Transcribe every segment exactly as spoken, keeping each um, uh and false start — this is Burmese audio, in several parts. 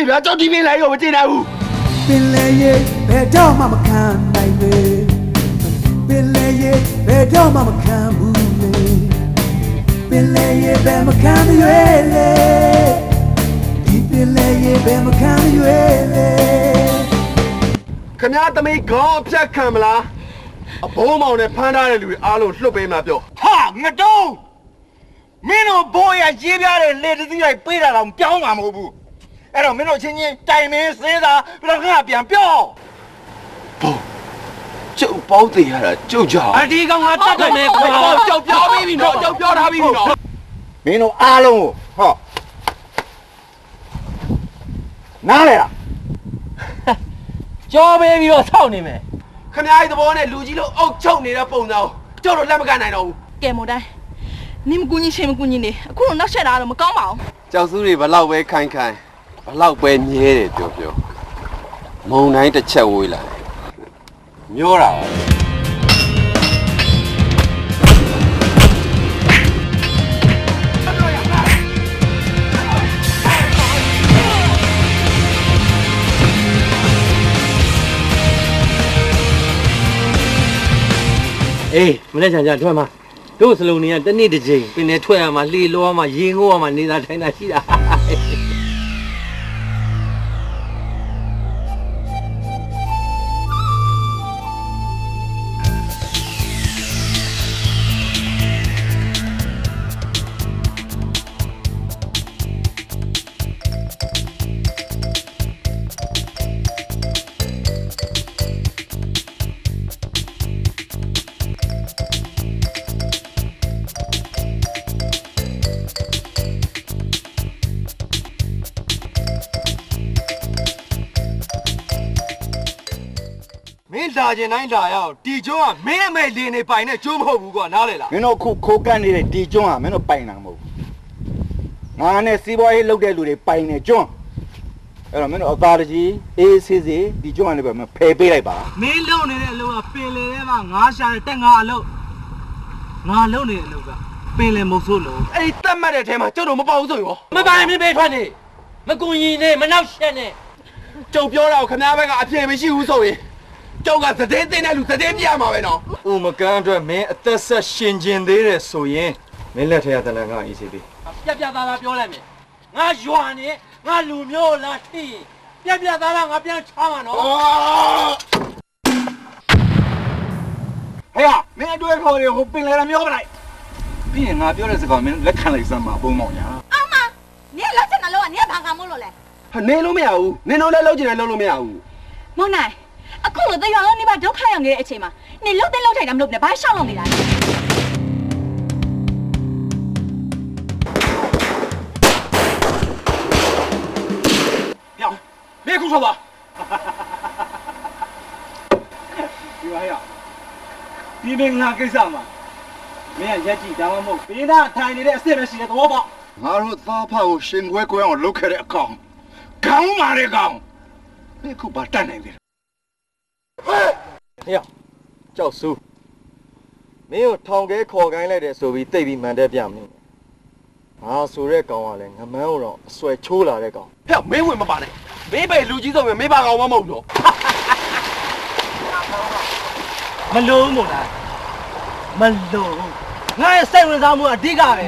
ပြီဗျာကြောက်ဒီပင်လိုက်ရောမကျင်နိုင်ဘူးပင်လေရေဘယ်တော့မှမခံနိုင်လေပင်လေရေဘယ်တော့မှမခံဘူးလေပင်လေရေဘယ်မခံရွေးလေဒီပင်လေရေဘယ်မခံရွေးလေခင်ဗျားသမီးခေါင်းအဖြတ်ခံမလားအဘိုးမောင်နဲ့ဖမ်းထားတဲ့လူတွေအားလုံးလွတ်ပေးမှာပြောဟာငတုံးမင်းတို့ဘိုးရရေးပြတဲ့လေတသီးလိုက်ပေးတာတော့ပြောင်းမှာမဟုတ်ဘူးအဲ့တော့မင်းတို့ချင်းချင်းတိုင်မင်းစေးတာပြတော့ခါပြန်ပြောဘိုးကျုပ်ပေါင်းသေးရတာကျုပ်ကြောင့်အဒီကောင်ကတတ်တယ်ကွာကျုပ်ပြောပြီးပြီနော်ကျုပ်ပြောထားပြီးပြီနော်မင်းတို့အားလုံးဟောနားလေလားကြောပေးပြီးတော့ဆောက်နေမယ်ခင်ဗျားရဲ့သဘောနဲ့လူကြီးလို့အုပ်ချုပ်နေတဲ့ပုံစံကိုကျုပ်တို့လက်မကန်နိုင်တော့ဘူးကဲမို့တိုင်းနင်မကူညီချင်းမကူညီနေအခုတော့နောက်ဆက်တာတော့မကောင်းပါဘူးကြောက်စုတွေဘလောက်ပဲခိုင်ခိုင်ဘလောက်ပဲမြဲတယ်ပြောပြောမုံတိုင်းတစ်ချက်ဝေးလာတယ်မျောတာပါအေးမနေ့ကကြာထွက်မှာတို့စလုံးနေကတနေ့တစ်ချိန်ပင်နေထွက်ရမှာလှေလောရမှာရေငိုးရမှာနေတာထိုင်တာရှိတာလာကျင်တိုင်းလာရအောင်ဒီကျွန်းကမင်းအမေလင်းနေပိုင်နဲ့ကျွန်းမဟုတ်ဘူးကွာနားလေလားမင်းတို့ခုခိုးကန့်နေတဲ့ဒီကျွန်းကမင်းတို့ပိုင်တာမဟုတ်ဘူးငါနဲ့စီးပွားရေးလုပ်တဲ့လူတွေပိုင်နေကျွန်းအဲ့တော့မင်းတို့အသာတကြီးအေးဆေးဆေးဒီကျွန်းကနေပဲဖယ်ပေးလိုက်ပါမင်းလုံနေတဲ့အလုပ်ကပင်လေထဲမှာငါးရှာတဲ့တက်ငါအလုပ်ငါလုံနေတဲ့အလုပ်ကပင်လေမဟုတ်ဆိုလို့အဲ့ဒီတက်မှတ်တဲ့အထဲမှာကျုပ်တို့မပေါဘူးဆိုရောမပိုင်မင်းပေးထွက်နေမကူညီနဲ့မနောက်ရှက်နဲ့ကျုပ်ပြောတော့ခင်ဗျားဘက်ကအပြေမရှိဘူးဆိုရင်ကျောက်ကသတဲ့တဲ့လူသတဲ့ပြရမှာပဲနော်။ဥမကန်းအတွက်မင်းအသက်ဆက်ရှင်ကျင်သေးတယ်ဆိုရင်မင်းလက်ထက်ကတလန်ကအေးစေးသေး။ပြပြသားသားပြောလိုက်မယ်။ငါရွာနေငါလူမျိုးလားထိပြပြသားသားငါပြန်ချမှာနော်။ဟဲ့မင်းအတွက်ခေါ်ရဟိုပင်လေလာမျိုးပလိုက်။ပြီးရင်ငါပြောတဲ့စကားမင်းလက်ခံလိုက်စမ်းပါပုံမောင်ညာ။အမနင်လက်ချင်တယ်လို့ကနင်ဘာကမို့လို့လဲ။ဟာနေလို့မရဘူး။နင်တို့လည်းလှုပ်ချင်တယ်လှုပ်လို့မရဘူး။မောင်နိုင်အခုလိုတရားလုံးနေပါဒုက္ခရောက်နေတဲ့အချိန်မှာနေလှုပ်တဲ့လှုပ်ထိုင်တာမလုပ်နဲ့ဘာရှောက်လုပ်နေတာလဲပြောင်းမင်းခုဆောပါဒီပါရဒီမင်းငါကိစ္စမှာမင်းရက်ကြည့်ဒါမှမဟုတ်ဘေးနာထိုင်နေတဲ့အစ်စ်ပဲရှိတဲ့သဘောပေါက်ငါတို့သားဖကိုရှင်ခွဲခွဲအောင်လုပ်ခဲ့တဲ့အကောင်ခေါင်းမာတဲ့ကောင်မင်းခုပါတတ်နိုင်တယ်ဟဲ့ကြောက်စုမင်းကိုထောင်ခဲခေါ်ခိုင်းလိုက်တယ်ဆိုပြီးတိတ်ပြီးမှန်တဲ့ပြမင်းငါဆိုတဲ့ကောင်ကလည်းငမန်းတော့အဆွဲချိုးလာတဲ့ကောင်ဟဲ့မင်းဝင်မပါနဲ့မင်းပဲလူကြီးဆုံးပဲမင်းပါကောင်မမဟုတ်တော့မလို့မို့လားမလို့ငါရဲ့စိတ်ဝင်စားမှုအဓိကပဲ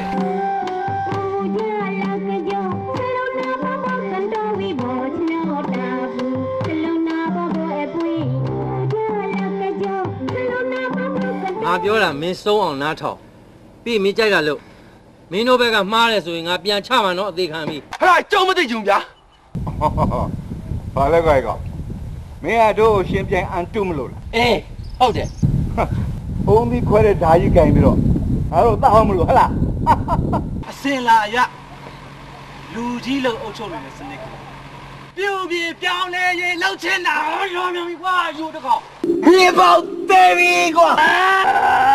ငါပြောတာမင်းစုံအောင်နားထောင်ပြီးမင်းကြိုက်တာလို့မင်းတို့ဘက်ကမှားတယ်ဆိုရင်ငါပြန်ချမှာနော်အသေးခံပြီဟာကြုံမသိကြုံဗျာဘာလဲကြိုက်ကောင်မင်းကတို့ရှင်းပြိုင်အန်တုမလို့လားအေးဟုတ်တယ်အုံးပြီးခွဲတဲ့ဓာကြီးကင်ပြီးတော့ငါတို့တောက်အောင်မလို့ဟဟလားအစင်လာရလူကြီးလို့အုပ်ချုပ်နေတဲ့စနစ်ကပြုတ်ပြေပြောင်းလဲရင်လှုပ်ချင်တာရောမြောင်ပြီကွာယူတကောမြေပေါက်သေးပြီကွာ